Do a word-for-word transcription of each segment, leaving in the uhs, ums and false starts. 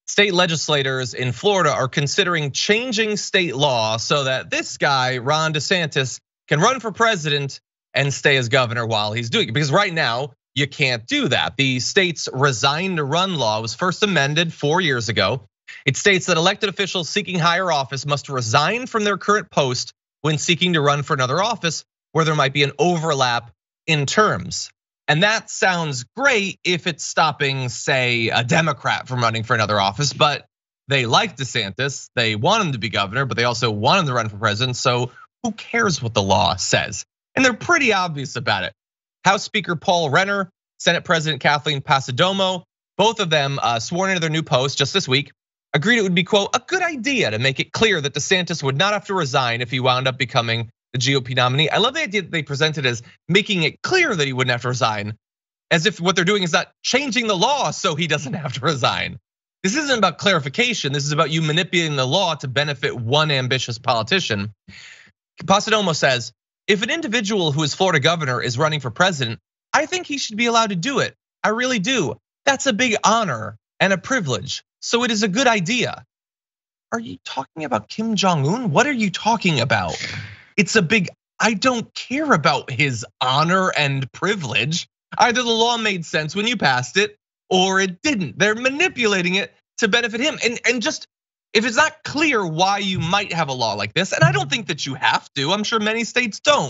State legislators in Florida are considering changing state law so that this guy, Ron DeSantis, can run for president and stay as governor while he's doing it. Because right now, you can't do that. The state's Resign-to-Run Law was first amended four years ago. It states that elected officials seeking higher office must resign from their current post when seeking to run for another office where there might be an overlap in terms. And that sounds great if it's stopping, say, a Democrat from running for another office, but they like DeSantis, they want him to be governor, but they also want him to run for president, so who cares what the law says? And they're pretty obvious about it. House Speaker Paul Renner, Senate President Kathleen Passidomo, both of them sworn into their new post just this week, agreed it would be, quote, a good idea to make it clear that DeSantis would not have to resign if he wound up becoming the G O P nominee. I love the idea that they presented as making it clear that he wouldn't have to resign, as if what they're doing is not changing the law so he doesn't have to resign. This isn't about clarification. This is about you manipulating the law to benefit one ambitious politician. Passidomo says, if an individual who is Florida governor is running for president, I think he should be allowed to do it. I really do. That's a big honor and a privilege. So it is a good idea. Are you talking about Kim Jong-un? What are you talking about? It's a big, I don't care about his honor and privilege. Either the law made sense when you passed it or it didn't. They're manipulating it to benefit him. And, and just, if it's not clear why you might have a law like this, and I don't think that you have to, I'm sure many states don't.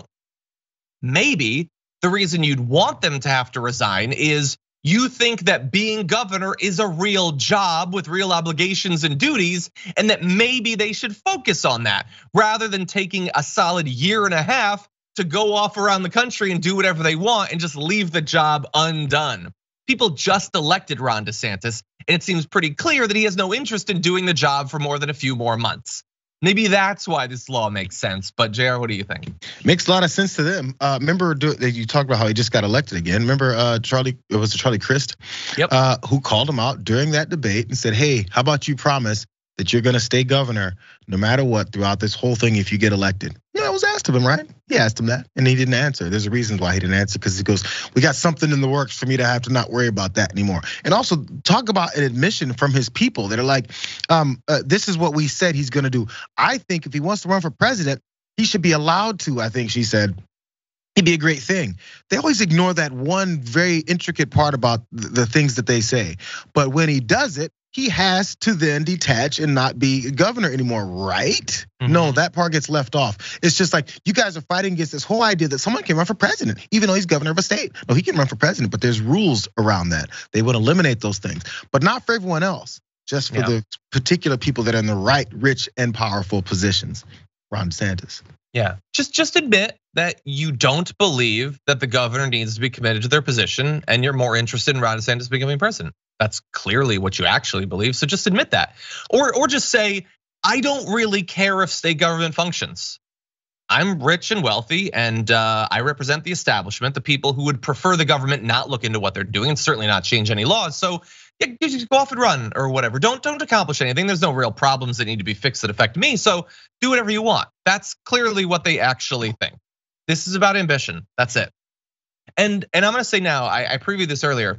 Maybe the reason you'd want them to have to resign is you think that being governor is a real job with real obligations and duties, and that maybe they should focus on that rather than taking a solid year and a half to go off around the country and do whatever they want and just leave the job undone. People just elected Ron DeSantis, and it seems pretty clear that he has no interest in doing the job for more than a few more months. Maybe that's why this law makes sense. But J R, what do you think? Makes a lot of sense to them. Uh, remember that you talked about how he just got elected again. Remember uh, Charlie, it was Charlie Crist, yep. uh, who called him out during that debate and said, hey, how about you promise that you're gonna stay governor no matter what throughout this whole thing if you get elected? Yeah, it was asked of him, right? He asked him that and he didn't answer. There's a reason why he didn't answer, because he goes, we got something in the works for me to have to not worry about that anymore. And also talk about an admission from his people that are like, um, uh, this is what we said he's gonna do. I think if he wants to run for president, he should be allowed to, I think she said. It'd be a great thing. They always ignore that one very intricate part about the things that they say. But when he does it, he has to then detach and not be governor anymore, right? Mm-hmm. No, that part gets left off. It's just like you guys are fighting against this whole idea that someone can run for president, even though he's governor of a state. No, he can run for president, but there's rules around that. They would eliminate those things, but not for everyone else, just for yeah. the particular people that are in the right, rich, and powerful positions. Ron DeSantis. Yeah, just just admit that you don't believe that the governor needs to be committed to their position, and you're more interested in Ron DeSantis becoming president. That's clearly what you actually believe. So just admit that, or or just say, I don't really care if state government functions. I'm rich and wealthy, and I represent the establishment, the people who would prefer the government not look into what they're doing and certainly not change any laws. So yeah, just go off and run or whatever. Don't don't accomplish anything. There's no real problems that need to be fixed that affect me. So do whatever you want. That's clearly what they actually think. This is about ambition. That's it. And and I'm gonna say now, I, I previewed this earlier.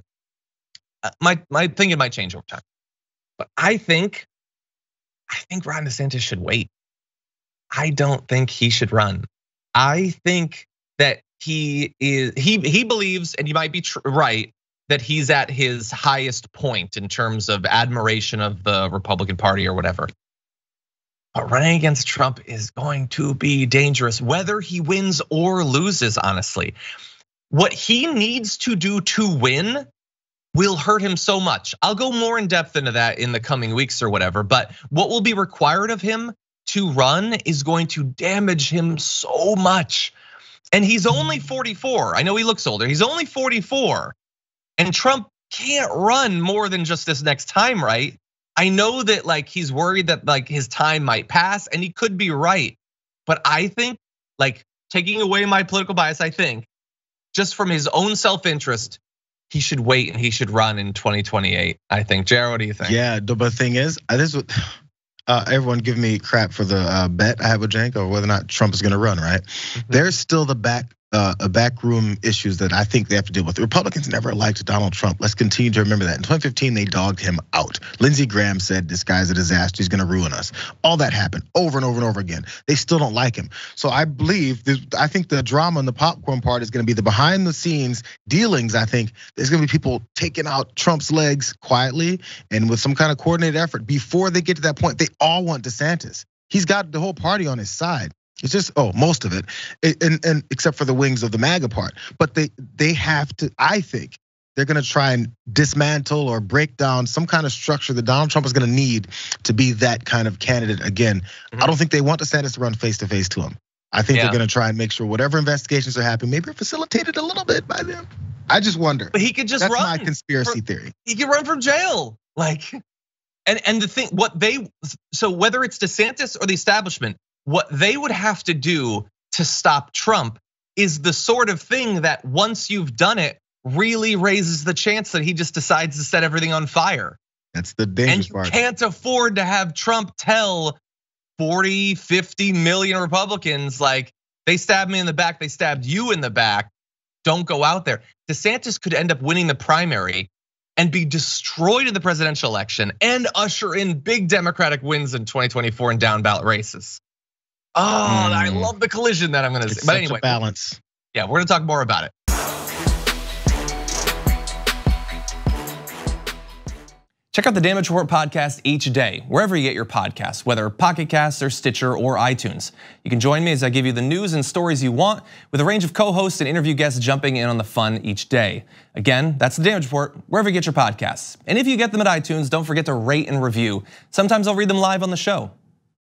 My my thinking might change over time, but I think I think Ron DeSantis should wait. I don't think he should run. I think that he is he he believes, and you might be right, that he's at his highest point in terms of admiration of the Republican Party or whatever. But running against Trump is going to be dangerous, whether he wins or loses, honestly. What he needs to do to win will hurt him so much. I'll go more in depth into that in the coming weeks or whatever, but what will be required of him to run is going to damage him so much. And he's only forty-four. I know he looks older. He's only forty-four. And Trump can't run more than just this next time, right? I know that like he's worried that like his time might pass, and he could be right. But I think, like, taking away my political bias, I think just from his own self-interest, he should wait and he should run in twenty twenty-eight. I think. Jared, what do you think? Yeah, the thing is, this is uh, everyone give me crap for the uh, bet I have with Janko, whether or not Trump is going to run. Right? Mm-hmm. There's still the back uh, a backroom issues that I think they have to deal with. The Republicans never liked Donald Trump. Let's continue to remember that. In twenty fifteen, they dogged him out. Lindsey Graham said, this guy's a disaster, he's gonna ruin us. All that happened over and over and over again. They still don't like him. So I believe, I think the drama and the popcorn part is gonna be the behind the scenes dealings. I think there's gonna be people taking out Trump's legs quietly and with some kind of coordinated effort before they get to that point. They all want DeSantis. He's got the whole party on his side. It's just, oh, most of it, and, and except for the wings of the MAGA part. But they they have to, I think, they're gonna try and dismantle or break down some kind of structure that Donald Trump is gonna need to be that kind of candidate again. Mm-hmm. I don't think they want DeSantis to run face to face to him. I think yeah. they're gonna try and make sure whatever investigations are happening, maybe facilitated a little bit by them. I just wonder. But he could just That's run. That's my conspiracy for, theory. He could run from jail, like, and and the thing, what they, so whether it's DeSantis or the establishment, what they would have to do to stop Trump is the sort of thing that once you've done it, really raises the chance that he just decides to set everything on fire. That's the dangerous part. And you can't afford to have Trump tell forty, fifty million Republicans, like, they stabbed me in the back, they stabbed you in the back, don't go out there. DeSantis could end up winning the primary and be destroyed in the presidential election and usher in big Democratic wins in twenty twenty-four and down ballot races. Oh, mm. I love the collision that I'm gonna it's say. But such anyway, a balance. Yeah, we're gonna talk more about it. Check out the Damage Report podcast each day, wherever you get your podcasts, whether Pocket Casts or Stitcher or iTunes. You can join me as I give you the news and stories you want, with a range of co-hosts and interview guests jumping in on the fun each day. Again, that's the Damage Report, wherever you get your podcasts. And if you get them at iTunes, don't forget to rate and review. Sometimes I'll read them live on the show.